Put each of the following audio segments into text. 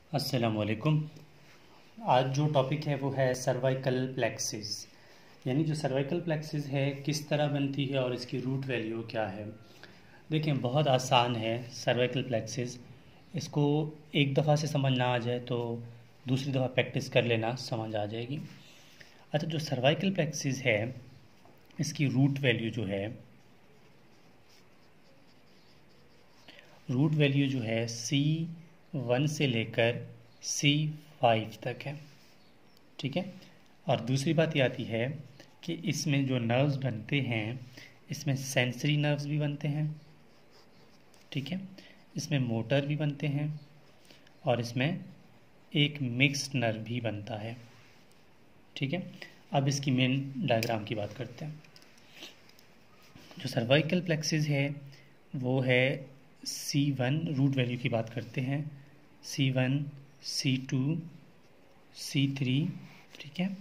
अस्सलामुअलैकुम। आज जो टॉपिक है वो है सर्वाइकल प्लेक्सिस, यानी जो सर्वाइकल प्लेक्सिस है किस तरह बनती है और इसकी रूट वैल्यू क्या है। देखें, बहुत आसान है सर्वाइकल प्लेक्सिस। इसको एक दफ़ा से समझ ना आ जाए तो दूसरी दफ़ा प्रैक्टिस कर लेना, समझ आ जाएगी। अच्छा, जो सर्वाइकल प्लेक्सिस है इसकी रूट वैल्यू जो है C1 से लेकर C5 तक है। ठीक है। और दूसरी बात ये आती है कि इसमें जो नर्व्स बनते हैं इसमें सेंसरी नर्व्स भी बनते हैं। ठीक है। इसमें मोटर भी बनते हैं और इसमें एक मिक्स्ड नर्व भी बनता है। ठीक है। अब इसकी मेन डायग्राम की बात करते हैं। जो सर्वाइकल प्लेक्सिस है वो है C1, रूट वैल्यू की बात करते हैं, C1, C2, C3, ठीक है,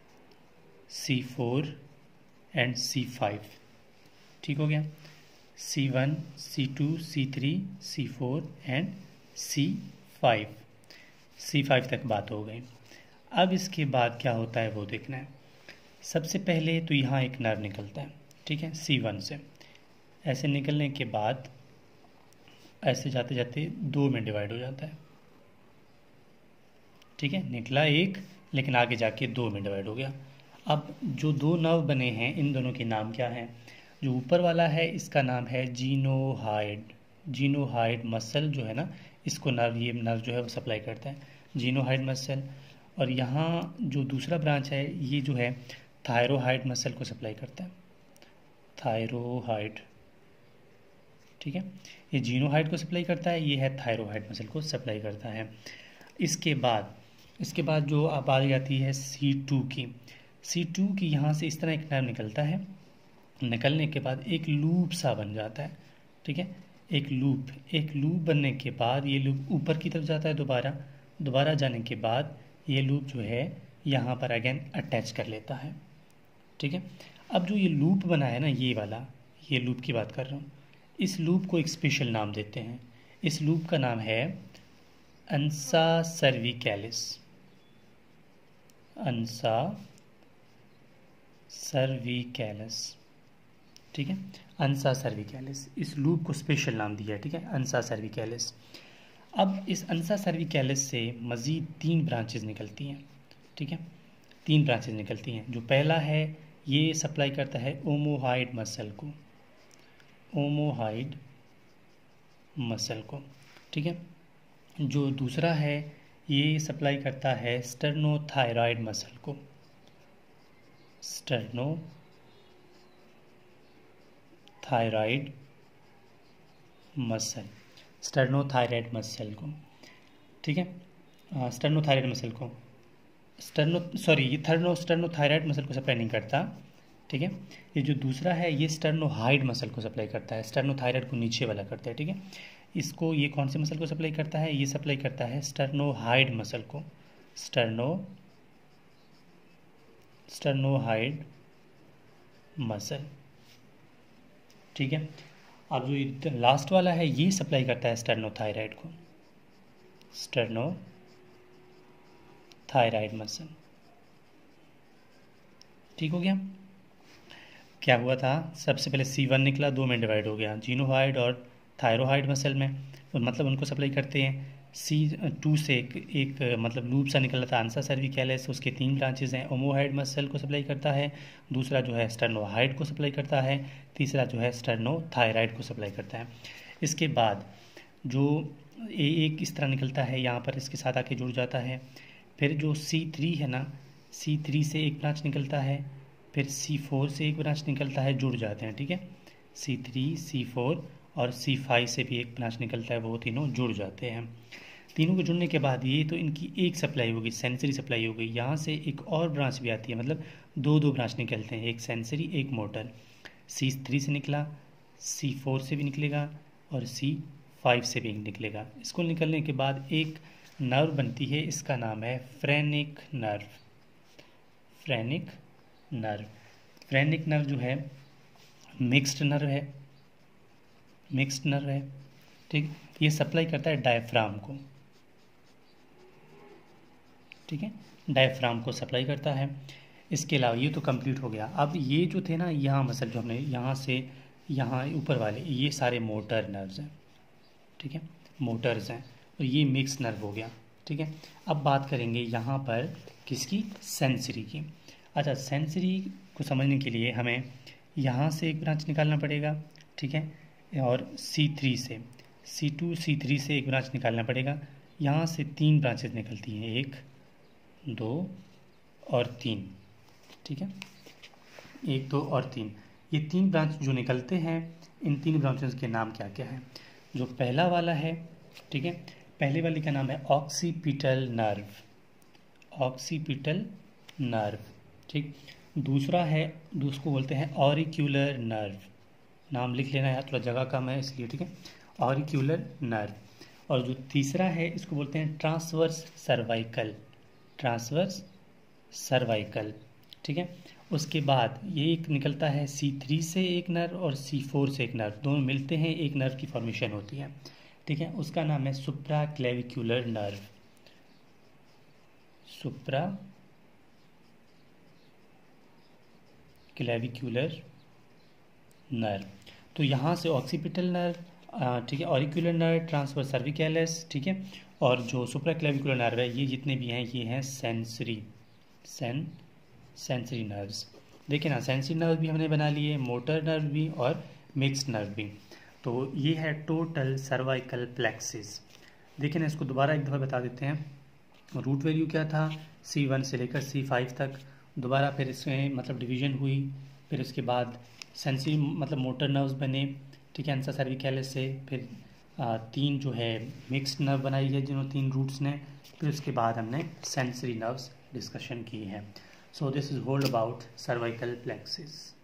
C4 एंड C5। ठीक हो गया। C1, C2, C3, C4 and C5। C5 तक बात हो गई। अब इसके बाद क्या होता है वो देखना है। सबसे पहले तो यहाँ एक नर्व निकलता है, ठीक है, C1 से। ऐसे निकलने के बाद ऐसे जाते जाते दो में डिवाइड हो जाता है। ठीक है, निकला एक लेकिन आगे जाके दो में डिवाइड हो गया। अब जो दो नर्व बने हैं इन दोनों के नाम क्या हैं। जो ऊपर वाला है इसका नाम है जीनोहाइड। जीनोहाइड मसल जो है ना, इसको ये नर्व जो है वो सप्लाई करता है, जीनोहाइड मसल। और यहाँ जो दूसरा ब्रांच है ये जो है थायरोहाइड मसल को सप्लाई करता है, थायरोहाइड। ठीक है, ये जीनोहाइड को सप्लाई करता है, ये है थायरोहाइड मसल को सप्लाई करता है। इसके बाद जो अब आ जाती है C2 की। C2 की यहाँ से इस तरह एक नर्व निकलता है, निकलने के बाद एक लूप सा बन जाता है। ठीक है, एक लूप बनने के बाद ये लूप ऊपर की तरफ जाता है, दोबारा जाने के बाद ये लूप जो है यहाँ पर अगेन अटैच कर लेता है। ठीक है, अब जो ये लूप बना है ना, ये वाला, ये लूप की बात कर रहा हूँ, इस लूप को एक स्पेशल नाम देते हैं। इस लूप का नाम है अंसा सर्विकैलिस। अंसा सर्विकैलिस। ठीक है, अंसा सर्विकैलिस, इस लूप को स्पेशल नाम दिया है। ठीक है, अंसा सर्विकैलिस। अब इस अंसा सर्विकैलिस से मज़ीद 3 ब्रांचेज निकलती हैं। ठीक है, 3 ब्रांचेज निकलती हैं। जो पहला है ये सप्लाई करता है ओमोहाइड मसल को, ओमोहाइड मसल को। ठीक है, जो दूसरा है ये सप्लाई करता है स्टर्नोथायराइड मसल को, स्टर्नोथायराइड मसल, स्टर्नोथायराइड मसल को। ठीक है, स्टर्नोथायराइड मसल को, ये स्टर्नोथायराइड मसल को सप्लाई नहीं करता। ठीक है, ये जो दूसरा है ये स्टर्नोहाइड मसल को सप्लाई करता है, स्टर्नोथायराइड को नीचे वाला करता है। ठीक है, इसको ये कौन से मसल को सप्लाई करता है, ये सप्लाई करता है स्टर्नोहाइड मसल को, स्टर्नोहाइड मसल। ठीक है, अब जो लास्ट वाला है ये सप्लाई करता है स्टर्नोथायराइड को, स्टर्नोथायराइड मसल। ठीक हो गया। क्या हुआ था, सबसे पहले C1 निकला, 2 में डिवाइड हो गया, जीनोहाइड और थायरोहाइड मसल में, मतलब उनको सप्लाई करते हैं। C2 से एक मतलब लूप सा निकला था अंसा सर्विकैलिस, उसके 3 ब्रांचेज हैं। ओमोहाइड मसल को सप्लाई करता है, दूसरा जो है स्टर्नोहाइड को सप्लाई करता है, तीसरा जो है स्टर्नोथायराइड को सप्लाई करता है। इसके बाद जो एक इस तरह निकलता है, यहाँ पर इसके साथ आके जुड़ जाता है। फिर जो C3 है ना, C3 से एक ब्रांच निकलता है, फिर C4 से एक ब्रांच निकलता है, जुड़ जाते हैं। ठीक है, C3, C4 और C5 से भी एक ब्रांच निकलता है, वो तीनों जुड़ जाते हैं। तीनों के जुड़ने के बाद ये तो इनकी एक सप्लाई होगी, सेंसरी सप्लाई हो गई। यहाँ से एक और ब्रांच भी आती है, मतलब दो ब्रांच निकलते हैं, एक सेंसरी एक मोटर। C3 से निकला, C4 से भी निकलेगा और C5 से भी निकलेगा। इसको निकलने के बाद एक नर्व बनती है, इसका नाम है फ्रेनिक नर्व। फ्रेनिक नर्व जो है मिक्स्ड नर्व है। ठीक, ये सप्लाई करता है डायफ्राम को, ठीक है, डायफ्राम को सप्लाई करता है। इसके अलावा ये तो कंप्लीट हो गया। अब ये जो थे ना यहाँ मसल जो हमने यहाँ से यहाँ ऊपर वाले ये सारे मोटर नर्व्स हैं, ठीक है, मोटर्स हैं, और ये मिक्स नर्व हो गया, ठीक है। अब बात करेंगे यहाँ पर किसकी, सेंसरी की। अच्छा, सेंसरी को समझने के लिए हमें यहाँ से एक ब्रांच निकालना पड़ेगा, ठीक है, और C3 से C2 C3 से एक ब्रांच निकालना पड़ेगा। यहाँ से 3 ब्रांचेस निकलती हैं, 1 2 और 3, ठीक है, 1 2 और 3। ये 3 ब्रांच जो निकलते हैं, इन 3 ब्रांचेस के नाम क्या क्या हैं। जो पहला वाला है, ठीक है, पहले वाले का नाम है ऑक्सीपिटल नर्व, ऑक्सीपिटल नर्व, ठीक। दूसरा है, दूसको बोलते हैं ऑरिक्यूलर नर्व, नाम लिख लेना यार, थोड़ा जगह कम है इसलिए, ठीक है, ऑरिक्यूलर नर्व। और जो तीसरा है इसको बोलते हैं ट्रांसवर्स सर्वाइकल, ट्रांसवर्स सर्वाइकल, ठीक है। उसके बाद ये एक निकलता है C3 से एक नर्व और C4 से एक नर्व, दोनों मिलते हैं, एक नर्व की फॉर्मेशन होती है, ठीक है। उसका नाम है सुप्रा क्लेविक्यूलर नर्व, सुप्रा क्लेविक्यूलर नर्व। तो यहाँ से ऑक्सीपिटल नर्व, ठीक है, ऑरिक्यूलर नर्व, ट्रांसवर्स सर्विकैलिस, ठीक है, और जो सुप्रा क्लेविक्यूलर नर्व है, ये जितने भी हैं ये हैं सेंसरी, सेंसरी नर्व्स। देखिए ना, सेंसरी नर्व भी हमने बना लिए, मोटर नर्व भी और मिक्स्ड नर्व भी। तो ये है टोटल सर्वाइकल प्लेक्सिस। देखिए ना, इसको दोबारा एक दफ़ा बता देते हैं। रूट वैल्यू क्या था, C1 से लेकर C5 तक, दोबारा फिर इसमें मतलब डिवीजन हुई, फिर उसके बाद सेंसरी मतलब मोटर नर्व्स बने, ठीक है, अंसा सर्विकैलिस से, फिर 3 जो है मिक्स्ड नर्व बनाई है जिन्होंने 3 रूट्स ने, फिर उसके बाद हमने सेंसरी नर्व्स डिस्कशन की है। So this is all about cervical plexus.